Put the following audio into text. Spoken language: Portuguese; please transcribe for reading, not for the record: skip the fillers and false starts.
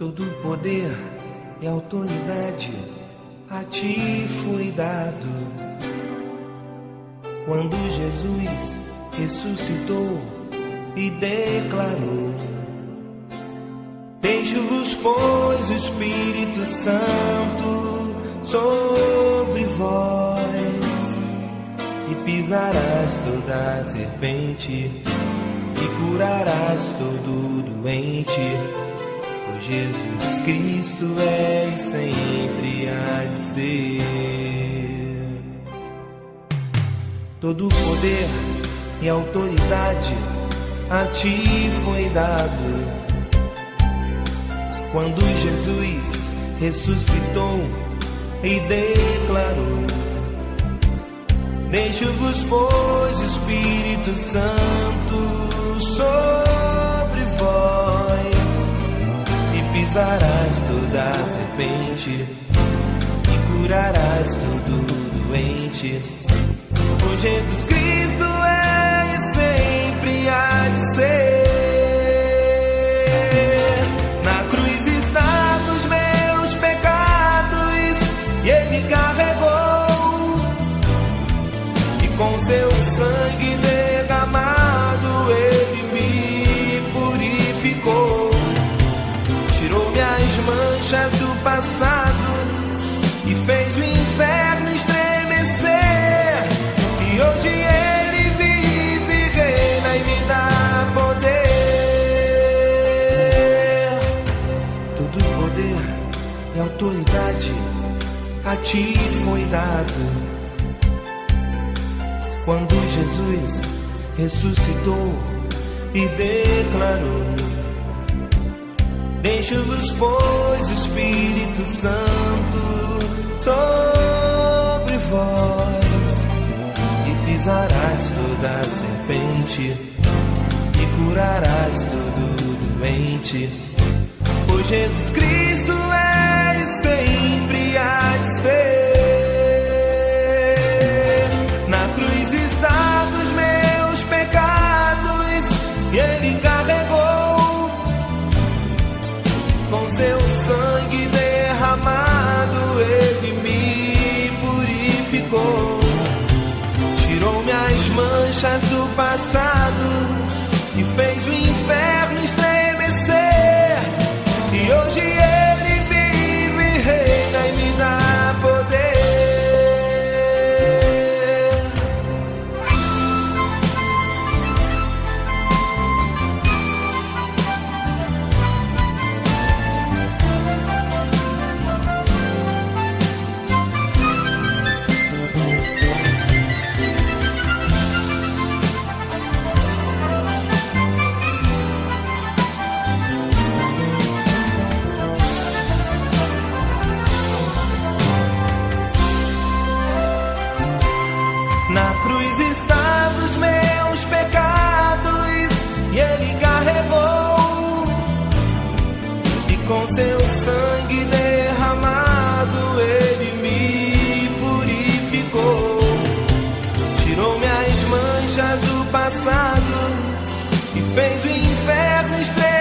Todo poder e autoridade a ti foi dado. Quando Jesus ressuscitou e declarou: deixo-vos, pois, o Espírito Santo sobre vós, e pisarás toda a serpente e curarás todo doente. Jesus Cristo é e sempre há de ser. Todo poder e autoridade a ti foi dado. Quando Jesus ressuscitou e declarou: deixo-vos, pois, o Espírito Santo sobre vós, pisarás toda a serpente e curarás todo doente. Por Jesus Cristo é e sempre há de ser. Na cruz estavam os meus pecados e Ele carregou, e com seu sangue derramado Ele me purificou. Tirou-me as manchas do passado e fez o inferno estremecer. E hoje Ele vive, reina e me dá poder. Todo poder e autoridade a ti foi dado. Quando Jesus ressuscitou e declarou: deixo-vos, pois, o Espírito Santo sobre vós, e pisarás toda a serpente e curarás todo doente. Pois Jesus Cristo é e sempre há de ser. Na cruz estavam os meus pecados e Ele carregou, com seu sangue derramado Ele me purificou. Tirou-me as manchas do passado e fez o inferno estremecer. E hoje Ele vive, reina e me dá poder. Na cruz estavam os meus pecados e Ele carregou, e com seu sangue derramado Ele me purificou. Tirou-me as manchas do passado e fez o inferno estremecer.